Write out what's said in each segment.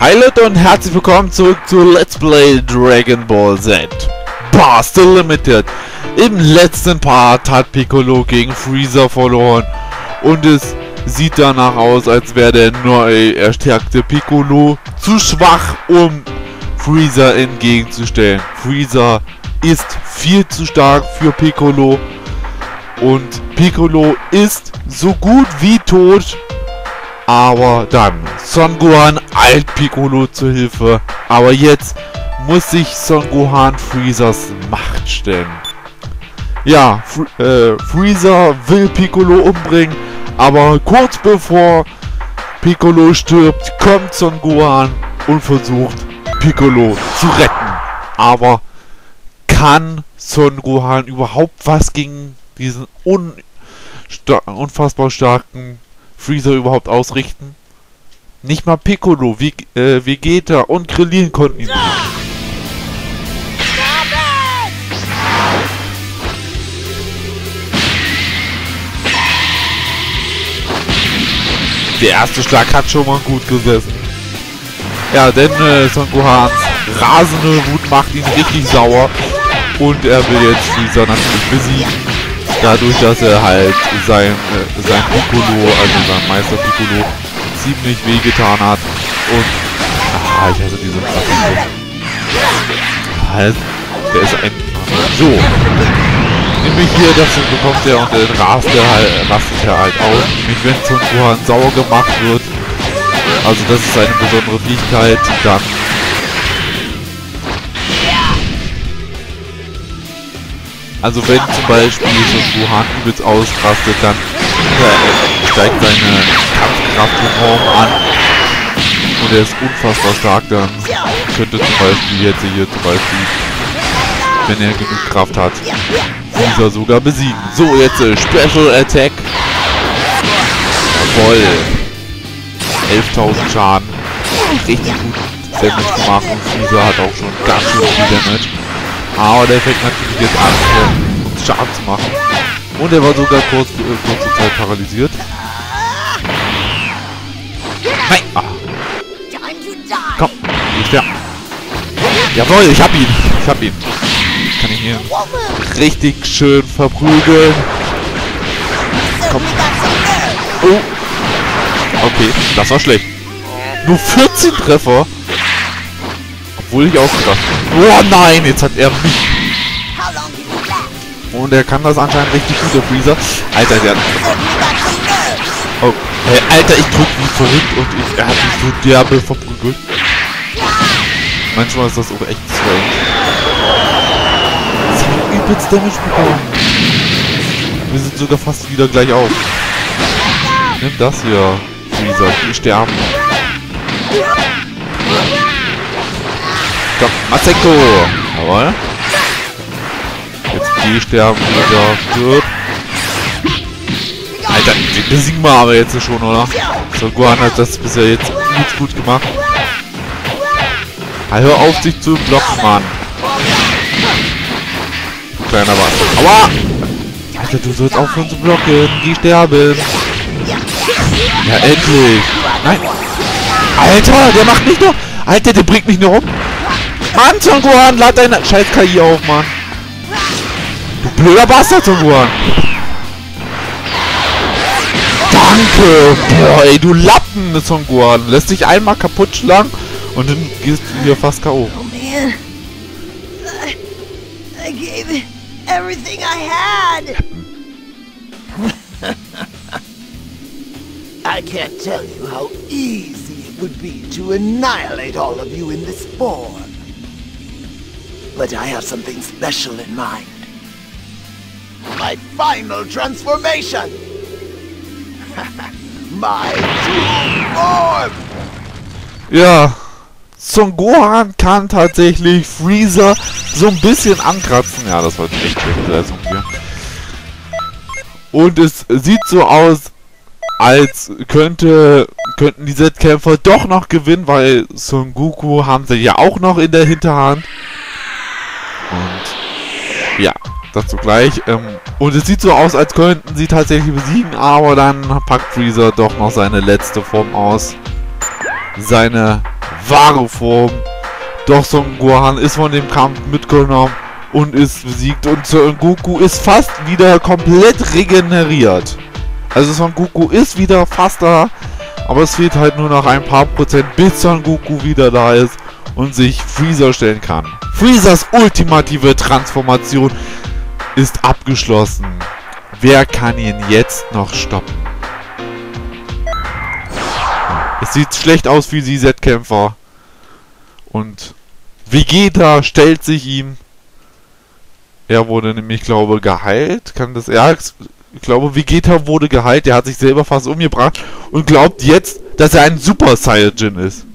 Hi Leute und herzlich willkommen zurück zu Let's Play Dragon Ball Z Buster Limited. Im letzten Part hat Piccolo gegen Freezer verloren und es sieht danach aus, als wäre der neu erstärkte Piccolo zu schwach, um Freezer entgegenzustellen. Freezer ist viel zu stark für Piccolo und Piccolo ist so gut wie tot. Aber dann, Son Gohan eilt Piccolo zur Hilfe. Aber jetzt muss sich Son Gohan Freezers Macht stellen. Ja, Freezer will Piccolo umbringen. Aber kurz bevor Piccolo stirbt, kommt Son Gohan und versucht Piccolo zu retten. Aber kann Son Gohan überhaupt was gegen diesen unfassbar starken Freezer überhaupt ausrichten? Nicht mal Piccolo, Vegeta und Krillin konnten ihn besiegen. Der erste Schlag hat schon mal gut gesessen. Ja, denn Son Gohans rasende Wut macht ihn richtig sauer und er will jetzt Freezer natürlich besiegen. Dadurch, dass er halt sein Piccolo, also sein Meister Piccolo, ziemlich wehgetan hat. Und ich hasse diese Piccolo. Der ist ein... So. Nämlich hier, das bekommt er und dann rastet er halt aus. Nämlich wenn Son Gohan sauer gemacht wird. Also das ist eine besondere Fähigkeit. Dann... Also wenn zum Beispiel Son Gohan übelst ausrastet, dann steigt seine Kampfkraft enorm an und er ist unfassbar stark. Dann könnte zum Beispiel jetzt hier wenn er genug Kraft hat, Freezer sogar besiegen. So, jetzt Special Attack. Jawoll. 11.000 Schaden. Richtig gut Damage gemacht und Freezer hat auch schon ganz schön viel Damage. Aber der fängt natürlich jetzt an, uns Schaden zu machen. Und er war sogar kurze Zeit paralysiert. Nein! Ah. Komm, nicht sterben. Jawohl, ich hab ihn! Ich kann ihn hier richtig schön verprügeln. Komm. Oh! Okay, das war schlecht. Nur 14 Treffer. Obwohl ich ausgedacht habe. Oh nein, jetzt hat er mich. Und er kann das anscheinend richtig gut, der Freezer. Alter, der... Oh, hey, Alter, ich drück wie verrückt und er hat mich so derbe verprügelt. Manchmal ist das auch echt strange. Das hat übelst Damage bekommen. Wir sind sogar fast wieder gleich auf. Nimm das hier, Freezer, die sterben. Komm, Masenko! Jawohl. Jetzt die sterben wieder. Alter, den besiegen wir aber jetzt schon, oder? So, Gohan hat das bisher jetzt gut gemacht. Hör auf, sich zu blocken, Mann. Du kleiner Bastard. Aua! Alter, du sollst aufhören zu blocken. Die sterben. Ja, endlich. Nein. Alter, der macht nicht nur... Alter, der bringt mich nur um. Mann, Son Gohan, lad deine scheiß KI auf, Mann. Du blöder Bastard, Son Gohan. Danke. Boah, ey, du Lappen, Son Gohan. Lässt dich einmal kaputt schlagen und dann gehst du hier fast K.O. Oh man. I gave it everything I had. I can't tell you how easy it would be to annihilate all of you in this form. But I have something special in mind. My final transformation! My true form! Ja, Son Gohan kann tatsächlich Freezer so ein bisschen ankratzen. Ja, das war eine echt schlechte Leistung hier. Und es sieht so aus, als könnten die Z-Kämpfer doch noch gewinnen, weil Son Goku haben sie ja auch noch in der Hinterhand. Und ja, dazu gleich. Und es sieht so aus, als könnten sie tatsächlich besiegen, aber dann packt Freezer doch noch seine letzte Form aus. Seine wahre Form. Doch Son Gohan ist von dem Kampf mitgenommen und ist besiegt. Und Son Goku ist fast wieder komplett regeneriert. Also Son Goku ist wieder fast da. Aber es fehlt halt nur noch ein paar Prozent, bis Son Goku wieder da ist und sich Freezer stellen kann. Freezers ultimative Transformation ist abgeschlossen. Wer kann ihn jetzt noch stoppen? Es sieht schlecht aus für die Z-Kämpfer. Und Vegeta stellt sich ihm. Er wurde nämlich, glaube ich, geheilt. Kann das... Ja, ich glaube, Vegeta wurde geheilt. Der hat sich selber fast umgebracht. Und glaubt jetzt, dass er ein Super Saiyajin ist.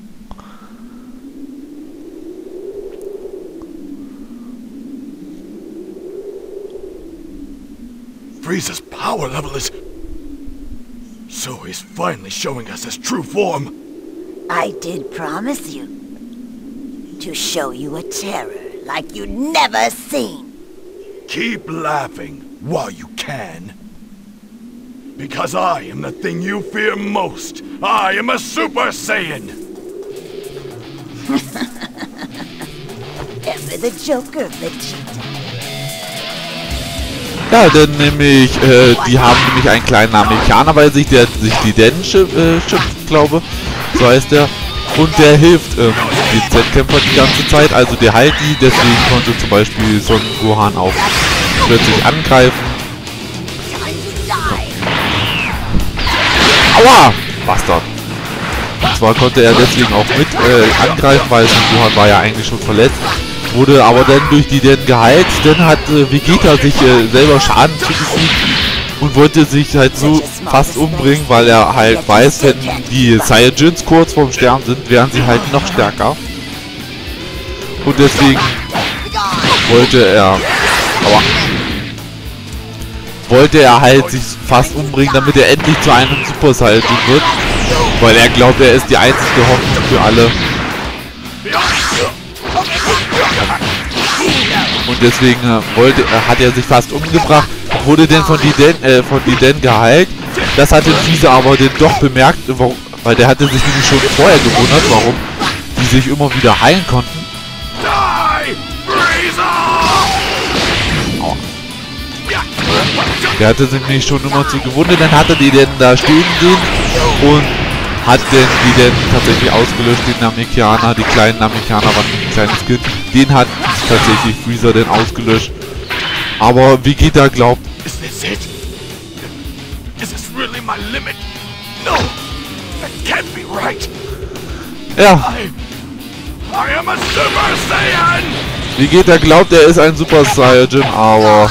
Frieza's power level is... So he's finally showing us his true form. I did promise you to show you a terror like you'd never seen. Keep laughing while you can. Because I am the thing you fear most. I am a Super Saiyan. Ever the Joker, Vegeta. Ja, denn nämlich, die haben nämlich einen kleinen Amerikaner, weil sich die Den schimpft, glaube ich. So heißt der. Und der hilft den Z-Kämpfer die ganze Zeit, also der heilt die, deswegen konnte zum Beispiel Son Gohan auch plötzlich angreifen. Aua! Bastard! Und zwar konnte er deswegen auch mit angreifen, weil Son Gohan war ja eigentlich schon verletzt. Wurde aber dann durch die Den geheilt, dann hat Vegeta sich selber Schaden zugefügt und wollte sich halt so fast umbringen, weil er halt weiß, wenn die Saiyajins kurz vorm Sterben sind, wären sie halt noch stärker. Und deswegen wollte er halt sich fast umbringen, damit er endlich zu einem Super Saiyajin wird, weil er glaubt, er ist die einzige Hoffnung für alle. Und deswegen hat er sich fast umgebracht, wurde dann von die Den geheilt. Das hatte Freezer aber dann doch bemerkt, weil der hatte sich nämlich schon vorher gewundert, warum die sich immer wieder heilen konnten. Der hatte sich nämlich schon immer zu gewundert, dann hatte die Den da stehen sehen und hat denn die Den tatsächlich ausgelöscht, den Namekianer, die kleinen Namekianer waren ein kleines Kind, den hat tatsächlich Freezer denn ausgelöscht. Aber Vegeta glaubt... Is this it? Is this really my limit? No! That can't be right! Ja. I am a Super Saiyan! Vegeta glaubt, er ist ein Super Saiyajin, aber...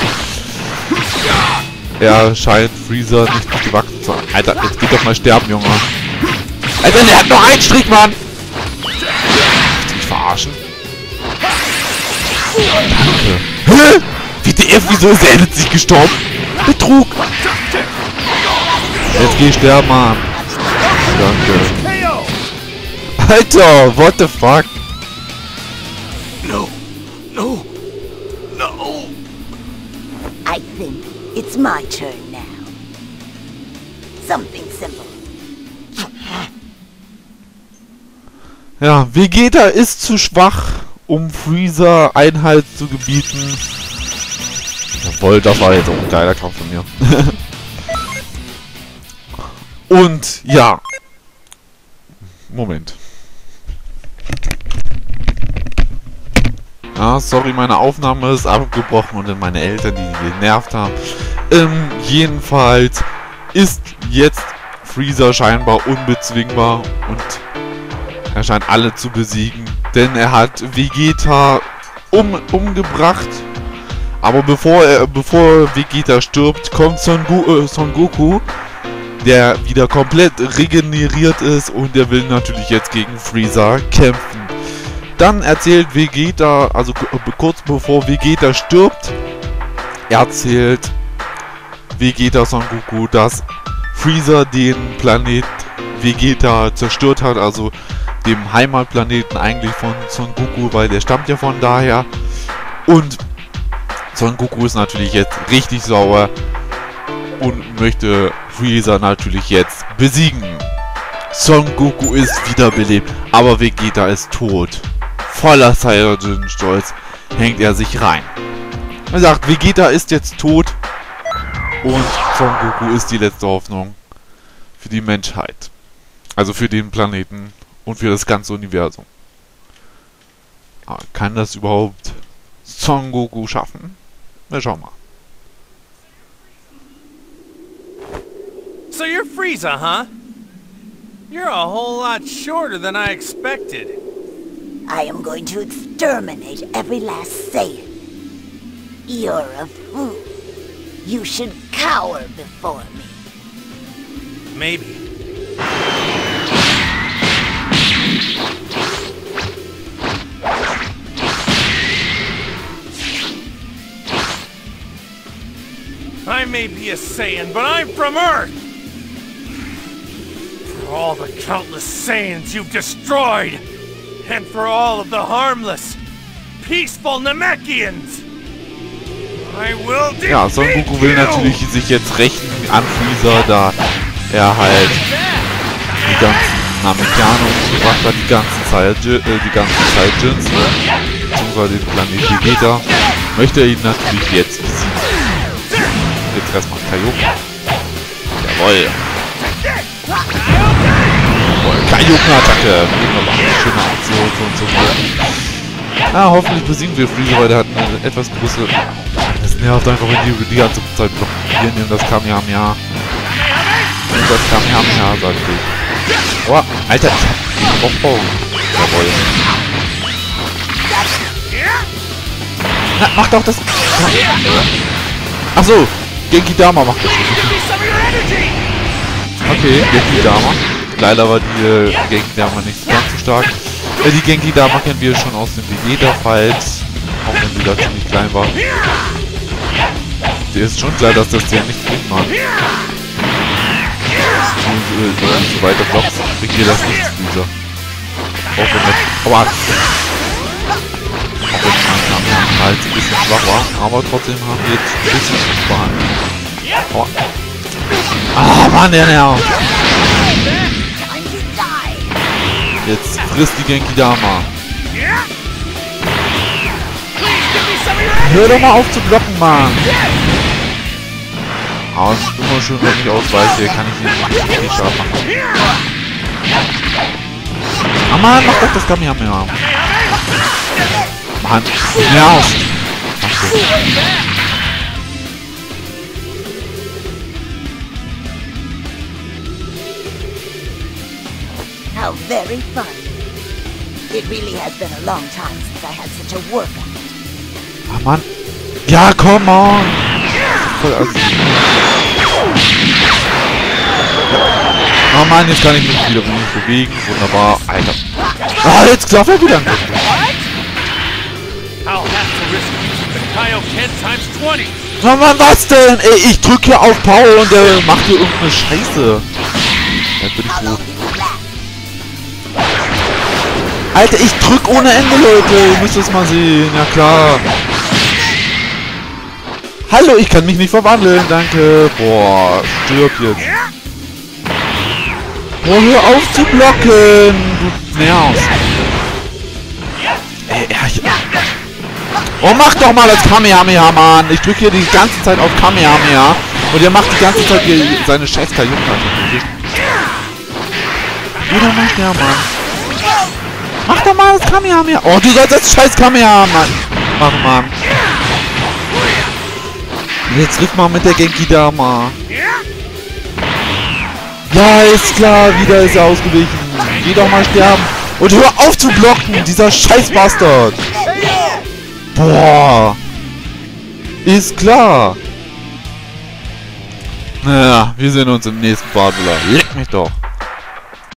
er scheint Freezer nicht gewachsen zu sein. Alter, jetzt geht doch mal sterben, Junge. Alter, der hat noch einen Strich, Mann! Willst du mich verarschen? Danke. Hä? WTF, wieso ist er endlich gestorben? Betrug! Jetzt geh ich sterben, Mann. Danke. Alter, what the fuck? No, no, no! I think it's my turn now. Something simple. Ja, Vegeta ist zu schwach, um Freezer Einhalt zu gebieten. Jawohl, das war jetzt auch ein geiler Kampf von mir. Und ja. Moment. Ja, sorry, meine Aufnahme ist abgebrochen und dann meine Eltern, die genervt haben. Jedenfalls ist jetzt Freezer scheinbar unbezwingbar und er scheint alle zu besiegen, denn er hat Vegeta umgebracht. Aber bevor Vegeta stirbt, kommt Son Goku, der wieder komplett regeneriert ist und der will natürlich jetzt gegen Freezer kämpfen. Dann erzählt Vegeta, also kurz bevor Vegeta stirbt, erzählt Vegeta Son Goku, dass Freezer den Planet Vegeta zerstört hat, also dem Heimatplaneten eigentlich von Son Goku, weil der stammt ja von daher. Und Son Goku ist natürlich jetzt richtig sauer und möchte Freezer natürlich jetzt besiegen. Son Goku ist wiederbelebt, aber Vegeta ist tot. Voller Saiyajin-Stolz hängt er sich rein. Er sagt, Vegeta ist jetzt tot und Son Goku ist die letzte Hoffnung für die Menschheit. Also für den Planeten und für das ganze Universum. Aber kann das überhaupt Son Goku schaffen? Wir schauen mal. So you're Frieza, huh? You're a whole lot shorter than I expected. I am going to exterminate every last Saiyan. You're a fool. You should cower before me. Maybe. I may be a Saiyan, but I'm from Earth! For all the countless Saiyans you've destroyed, and for all of the harmless, peaceful Namekians, I will defeat Ja, Son Goku will natürlich sich jetzt rächen an Freezer, da er halt die ganzen Namekianer umgebracht hat, die ganzen Saiyajins, beziehungsweise den Planeten Vegeta, möchte er ihn natürlich jetzt besiegen. Jetzt erstmal Kaioken. Jawoll. Kaioken-Attacke. Schöne Aktion und so weiter. Ah, hoffentlich besiegen wir Freezer, weil der hat eine etwas größere... Das nervt einfach, wenn die ganze Zeit blockieren. Nehmen das Kamehameha. Und das Kamehameha, sagt ich. Oh, Alter, ich hab den Aufbau. Jawoll. Na, mach doch das... Achso, Genki Dama macht das. Okay, Genki Dama. Leider war die Genki Dama nicht ganz so stark. Die Genki Dama kennen wir schon aus dem Vegeta-Fight. Auch wenn sie da ziemlich klein war. Dir ist schon klar, dass das der nicht bringt, Mann. Wenn du so weiter blockst, bringt dir das nichts, Freezer. Auch wenn das... Aber... Auch wenn man halt ein bisschen schwach war, aber trotzdem haben wir jetzt ein bisschen behandelt. Oh. Ah, Mann, der nervt. Jetzt frisst die Genki Dama. Hör doch mal auf zu blocken, Mann. Aber es ist immer schön, wenn ich ausweiche, kann ich hier nicht scharf machen. Ah, Mann, mach doch das Kamehameha. Mann, nervt. How very fun. It really has been a long time since I had such a workout. Ah, Mann. Ja, come on. Voll assi. Oh Mann, jetzt kann ich mich wieder nicht bewegen. Wunderbar. Alter. Ah, jetzt klappt er wieder. Oh Mann, was denn? Ey, ich drücke hier auf Power und der macht hier irgendeine Scheiße. Jetzt bin ich tot. Alter, ich drück ohne Ende, Leute. Ihr müsst es mal sehen. Ja, klar. Hallo, ich kann mich nicht verwandeln. Danke. Boah, stirb jetzt. Boah, hör auf zu blocken. Du nervst. Ey, oh, mach doch mal das Kamehameha, Mann. Ich drücke hier die ganze Zeit auf Kamehameha. Und er macht die ganze Zeit hier seine scheiß Kaioken-Attacke. Geh doch mal sterben, Mann. Mach doch mal das Kamehameha. Oh, du sollst das scheiß Kamehameha, Mann. Mach, Mann. Jetzt triff mal mit der Genki Dama. Ja, ist klar. Wieder ist er ausgewichen. Geh doch mal sterben. Und hör auf zu blocken, dieser scheiß Bastard. Boah. Ist klar. Naja, wir sehen uns im nächsten Part wieder. Leck mich doch.